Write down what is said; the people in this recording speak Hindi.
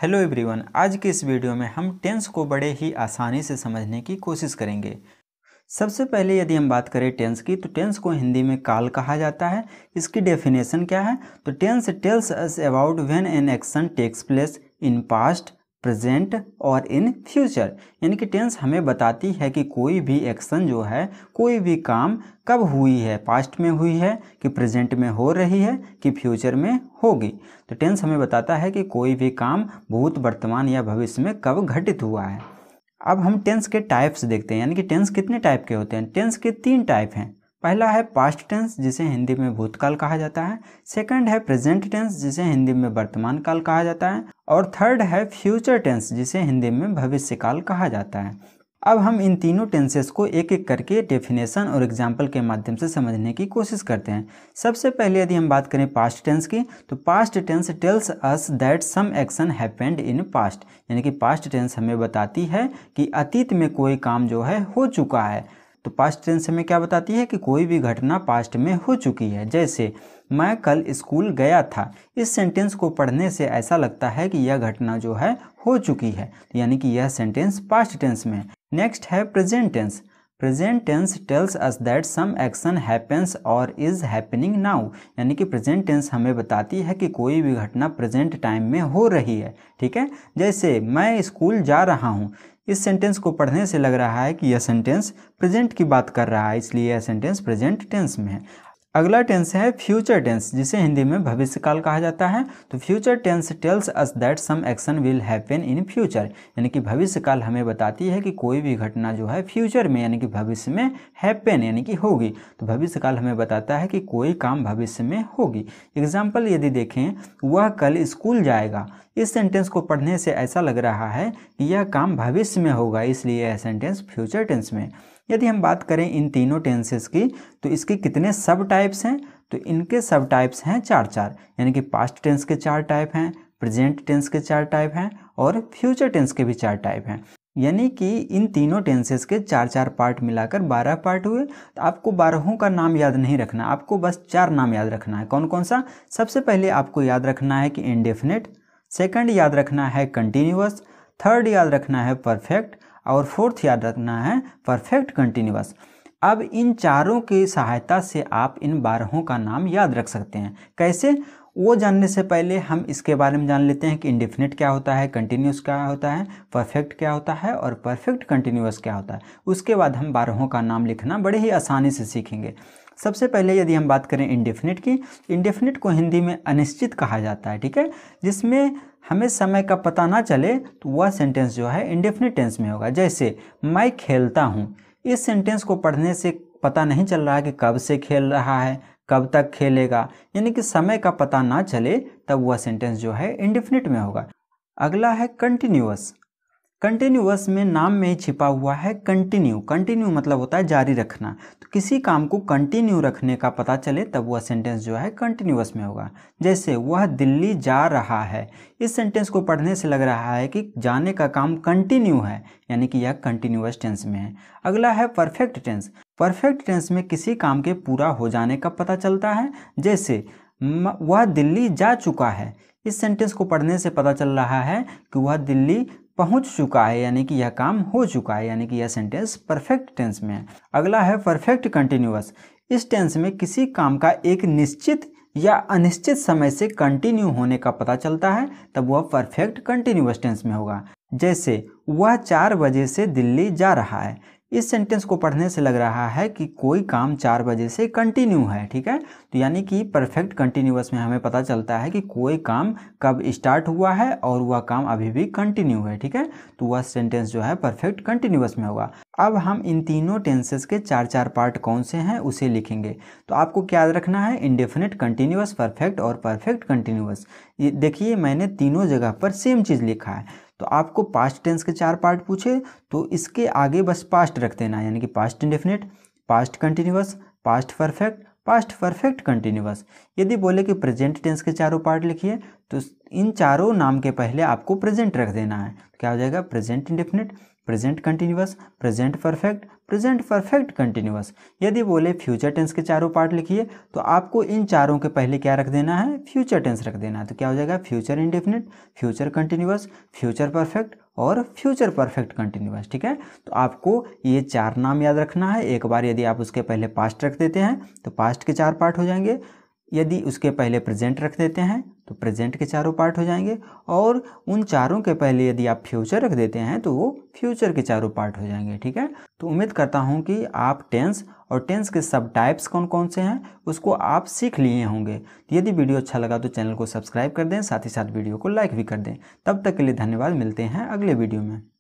हेलो एवरीवन, आज के इस वीडियो में हम टेंस को बड़े ही आसानी से समझने की कोशिश करेंगे। सबसे पहले यदि हम बात करें टेंस की, तो टेंस को हिंदी में काल कहा जाता है। इसकी डेफिनेशन क्या है? तो tense tells us about when an action takes place in past, present और इन फ्यूचर। यानी कि टेंस हमें बताती है कि कोई भी एक्शन जो है, कोई भी काम कब हुई है, पास्ट में हुई है कि प्रेजेंट में हो रही है कि फ्यूचर में होगी। तो टेंस हमें बताता है कि कोई भी काम भूत, वर्तमान या भविष्य में कब घटित हुआ है। अब हम टेंस के टाइप्स देखते हैं, यानी कि टेंस कितने टाइप के होते हैं। टेंस के 3 टाइप हैं। पहला है पास्ट टेंस, जिसे हिंदी में भूतकाल कहा जाता है। सेकंड है प्रेजेंट टेंस, जिसे हिंदी में वर्तमान काल कहा जाता है। और थर्ड है फ्यूचर टेंस, जिसे हिंदी में भविष्य काल कहा जाता है। अब हम इन तीनों टेंसेस को एक एक करके डेफिनेशन और एग्जाम्पल के माध्यम से समझने की कोशिश करते हैं। सबसे पहले यदि हम बात करें पास्ट टेंस की, तो past tense tells us that some action happened in past. यानी कि पास्ट टेंस हमें बताती है कि अतीत में कोई काम जो है हो चुका है। तो पास्ट टेंस हमें क्या बताती है कि कोई भी घटना पास्ट में हो चुकी है। जैसे मैं कल स्कूल गया था। इस सेंटेंस को पढ़ने से ऐसा लगता है कि यह घटना जो है हो चुकी है, यानी कि यह सेंटेंस पास्ट टेंस में है। नेक्स्ट है present tense. Present tense tells us that some action happens और इज हैपनिंग नाउ। यानी कि प्रेजेंट टेंस हमें बताती है कि कोई भी घटना प्रेजेंट टाइम में हो रही है। ठीक है, जैसे मैं स्कूल जा रहा हूँ। इस सेंटेंस को पढ़ने से लग रहा है कि यह सेंटेंस प्रेजेंट की बात कर रहा है, इसलिए यह सेंटेंस प्रेजेंट टेंस में है। अगला टेंस है फ्यूचर टेंस, जिसे हिंदी में भविष्य काल कहा जाता है। तो future tense tells us that some action will happen in future. यानी कि भविष्य काल हमें बताती है कि कोई भी घटना जो है फ्यूचर में, यानी कि भविष्य में हैपन यानी कि होगी। तो भविष्य काल हमें बताता है कि कोई काम भविष्य में होगी। एग्जाम्पल यदि देखें, वह कल स्कूल जाएगा। इस सेंटेंस को पढ़ने से ऐसा लग रहा है कि यह काम भविष्य में होगा, इसलिए यह सेंटेंस फ्यूचर टेंस में। यदि हम बात करें इन तीनों टेंसेस की, तो इसके कितने सब टाइप्स हैं? तो इनके सब टाइप्स हैं 4 यानी कि पास्ट टेंस के 4 टाइप हैं, प्रेजेंट टेंस के 4 टाइप हैं और फ्यूचर टेंस के भी 4 टाइप हैं। यानी कि इन तीनों टेंसेस के 4 पार्ट मिलाकर 12 पार्ट हुए। तो आपको 12 का नाम याद नहीं रखना, आपको बस 4 नाम याद रखना है। कौन कौन सा? सबसे पहले आपको याद रखना है कि इंडेफिनिट, सेकंड याद रखना है कंटिन्यूअस, थर्ड याद रखना है परफेक्ट और फोर्थ याद रखना है परफेक्ट कंटिन्यूअस। अब इन चारों की सहायता से आप इन 12 का नाम याद रख सकते हैं। कैसे? वो जानने से पहले हम इसके बारे में जान लेते हैं कि इंडेफिनिट क्या होता है, कंटिन्यूअस क्या होता है, परफेक्ट क्या होता है और परफेक्ट कंटिन्यूअस क्या होता है। उसके बाद हम 12 का नाम लिखना बड़े ही आसानी से सीखेंगे। सबसे पहले यदि हम बात करें इंडेफिनिट की, इंडेफिनिट को हिंदी में अनिश्चित कहा जाता है। ठीक है, जिसमें हमें समय का पता ना चले तो वह सेंटेंस जो है इंडेफिनिट टेंस में होगा। जैसे मैं खेलता हूँ। इस सेंटेंस को पढ़ने से पता नहीं चल रहा है कि कब से खेल रहा है, कब तक खेलेगा, यानी कि समय का पता ना चले तब वह सेंटेंस जो है इंडेफिनिट में होगा। अगला है कंटिन्यूअस। कंटिन्यूअस में नाम में ही छिपा हुआ है कंटिन्यू। कंटिन्यू मतलब होता है जारी रखना। तो किसी काम को कंटिन्यू रखने का पता चले तब वह सेंटेंस जो है कंटिन्यूअस में होगा। जैसे वह दिल्ली जा रहा है। इस सेंटेंस को पढ़ने से लग रहा है कि जाने का काम कंटिन्यू है, यानी कि यह कंटिन्यूअस टेंस में है। अगला है परफेक्ट टेंस। परफेक्ट टेंस में किसी काम के पूरा हो जाने का पता चलता है। जैसे वह दिल्ली जा चुका है। इस सेंटेंस को पढ़ने से पता चल रहा है कि वह दिल्ली पहुंच चुका है, यानी कि यह काम हो चुका है, यानी कि यह सेंटेंस परफेक्ट टेंस में है। अगला है परफेक्ट कंटिन्यूअस। इस टेंस में किसी काम का एक निश्चित या अनिश्चित समय से कंटिन्यू होने का पता चलता है, तब वह परफेक्ट कंटिन्यूअस टेंस में होगा। जैसे वह 4 बजे से दिल्ली जा रहा है। इस सेंटेंस को पढ़ने से लग रहा है कि कोई काम 4 बजे से कंटिन्यू है। ठीक है, तो यानी कि परफेक्ट कंटिन्यूअस में हमें पता चलता है कि कोई काम कब स्टार्ट हुआ है और वह काम अभी भी कंटिन्यू है। ठीक है, तो वह सेंटेंस जो है परफेक्ट कंटिन्यूअस में होगा। अब हम इन तीनों टेंसेस के 4 पार्ट कौन से हैं उसे लिखेंगे। तो आपको क्या याद रखना है? इंडेफिनिट, कंटिन्यूअस, परफेक्ट और परफेक्ट कंटिन्यूअस। ये देखिए, मैंने तीनों जगह पर सेम चीज़ लिखा है। तो आपको पास्ट टेंस के 4 पार्ट पूछे तो इसके आगे बस पास्ट रख देना, यानी कि past indefinite, past continuous, past perfect continuous. यदि बोले कि प्रेजेंट टेंस के 4 पार्ट लिखिए तो इन चारों नाम के पहले आपको प्रेजेंट रख देना है। तो क्या हो जाएगा? Present indefinite, present continuous, present perfect continuous. यदि बोले फ्यूचर टेंस के चारों पार्ट लिखिए तो आपको इन चारों के पहले क्या रख देना है, फ्यूचर टेंस रख देना है। तो क्या हो जाएगा, future indefinite, future continuous, future perfect और फ्यूचर परफेक्ट कंटिन्यूअस। ठीक है, तो आपको ये 4 नाम याद रखना है। एक बार यदि आप उसके पहले पास्ट रख देते हैं तो पास्ट के 4 पार्ट हो जाएंगे, यदि उसके पहले प्रेजेंट रख देते हैं तो प्रेजेंट के चारों पार्ट हो जाएंगे, और उन चारों के पहले यदि आप फ्यूचर रख देते हैं तो वो फ्यूचर के चारों पार्ट हो जाएंगे। ठीक है, तो उम्मीद करता हूँ कि आप टेंस और टेंस के सब टाइप्स कौन कौन से हैं उसको आप सीख लिए होंगे। तो यदि वीडियो अच्छा लगा तो चैनल को सब्सक्राइब कर दें, साथ ही साथ वीडियो को लाइक भी कर दें। तब तक के लिए धन्यवाद, मिलते हैं अगले वीडियो में।